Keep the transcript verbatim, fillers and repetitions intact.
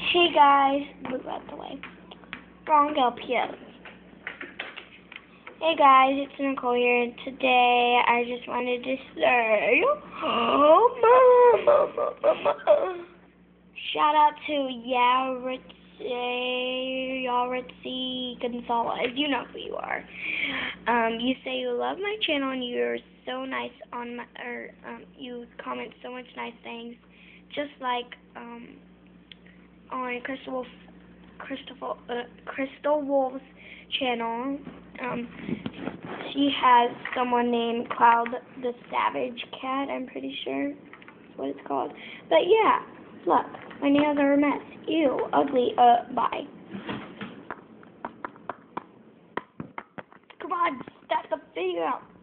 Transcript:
Hey guys, move out the way. Wrong L P S. Hey guys, it's Nicole here, and today I just wanted to say, oh, mama, mama. Shout out to Yaritzi, Yaritzi Gonzalez. You know who you are. Um, you say you love my channel and you're so nice on my, or um, you comment so much nice things, just like um. on Crystal Wolf, Crystal, uh, Crystal Wolf's channel. Um, she has someone named Cloud the Savage Cat, I'm pretty sure that's what it's called. But yeah, look, my nails are a mess. Ew, ugly, uh, bye. Come on, stop the video out.